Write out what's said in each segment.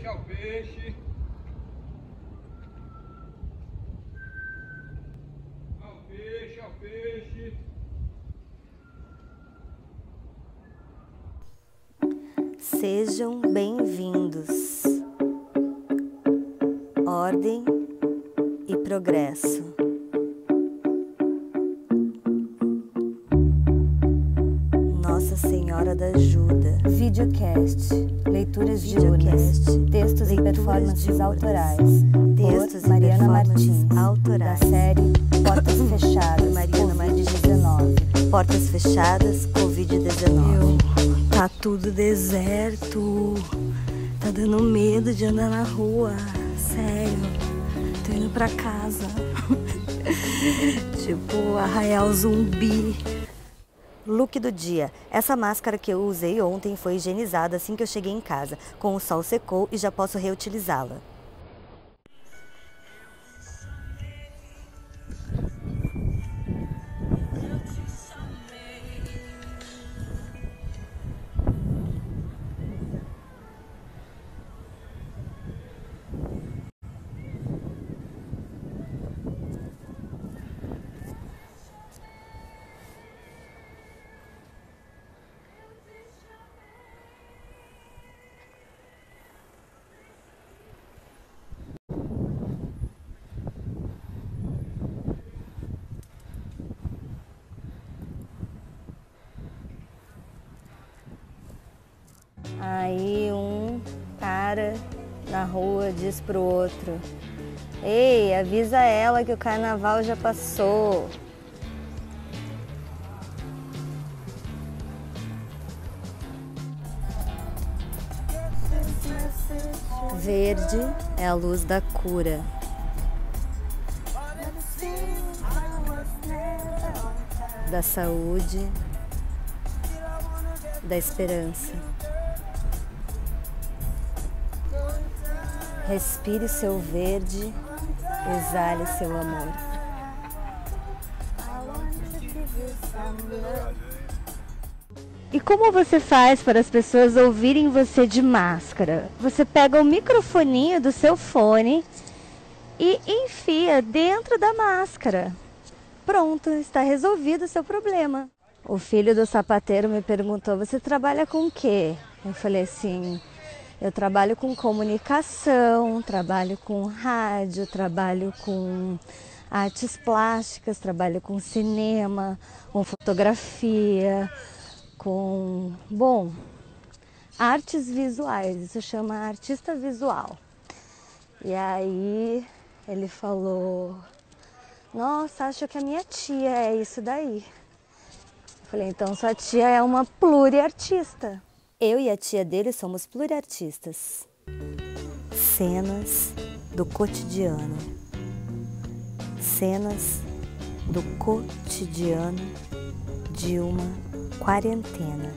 peixe, ao peixe. Ao peixe, ao peixe. Sejam bem-vindos. Ordem e progresso. Nossa Senhora da Ajuda. Videocast, leituras diurnas, textos e performances autorais, por Mariana Martins, da série Portas Fechadas, Covid-19. Portas Fechadas, Covid-19. Tá tudo deserto, tá dando medo de andar na rua, sério, tô indo pra casa, tipo Arraial Zumbi. Look do dia. Essa máscara que eu usei ontem foi higienizada assim que eu cheguei em casa. Com o sol secou e já posso reutilizá-la. Aí um cara na rua diz pro outro: "Ei, avisa ela que o carnaval já passou." Verde é a luz da cura. Da saúde, da esperança. Respire seu verde, exale seu amor. E como você faz para as pessoas ouvirem você de máscara? Você pega o microfoninho do seu fone e enfia dentro da máscara. Pronto, está resolvido o seu problema. O filho do sapateiro me perguntou: "Você trabalha com o quê?" Eu falei assim: "Eu trabalho com comunicação, trabalho com rádio, trabalho com artes plásticas, trabalho com cinema, com fotografia, com, artes visuais, isso chama artista visual." E aí ele falou: "Nossa, acho que a minha tia é isso daí." Eu falei: "Então sua tia é uma pluriartista." Eu e a tia dele somos pluriartistas. Cenas do cotidiano. Cenas do cotidiano de uma quarentena.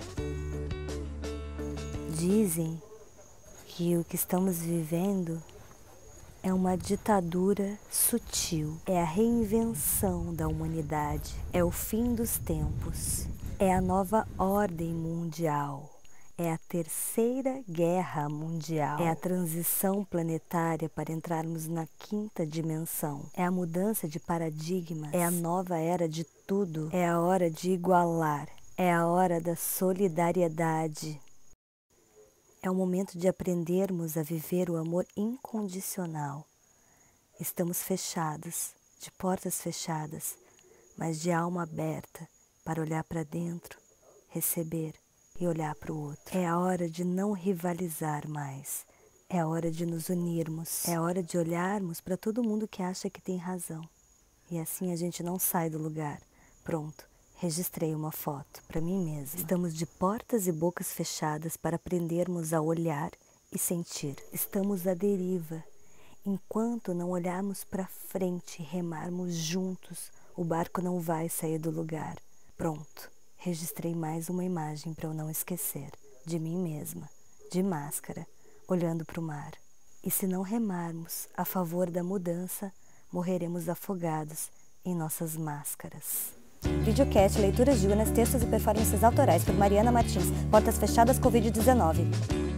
Dizem que o que estamos vivendo é uma ditadura sutil. É a reinvenção da humanidade. É o fim dos tempos. É a nova ordem mundial. É a terceira guerra mundial. É a transição planetária para entrarmos na quinta dimensão. É a mudança de paradigmas. É a nova era de tudo. É a hora de igualar. É a hora da solidariedade. É o momento de aprendermos a viver o amor incondicional. Estamos fechados, de portas fechadas, mas de alma aberta para olhar para dentro, receber e olhar para o outro. É a hora de não rivalizar mais. É a hora de nos unirmos. É a hora de olharmos para todo mundo que acha que tem razão. E assim a gente não sai do lugar. Pronto, registrei uma foto para mim mesma. Estamos de portas e bocas fechadas para aprendermos a olhar e sentir. Estamos à deriva. Enquanto não olharmos para frente e remarmos juntos, o barco não vai sair do lugar. Pronto. Registrei mais uma imagem para eu não esquecer, de mim mesma, de máscara, olhando para o mar. E se não remarmos a favor da mudança, morreremos afogados em nossas máscaras. Videocast, leituras diurnas, textos e performances autorais por Mariana Martins. Portas Fechadas, Covid-19.